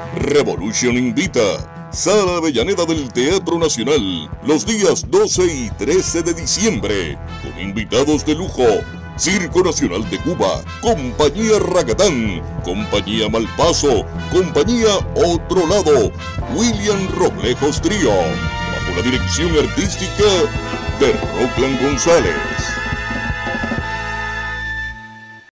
Revolution invita. Sala Avellaneda del Teatro Nacional, los días 12 y 13 de diciembre, con invitados de lujo. Circo Nacional de Cuba, Compañía Ragatán, Compañía Malpaso, Compañía Otro Lado, William Roblejos Trío, bajo la dirección artística de Rockland González.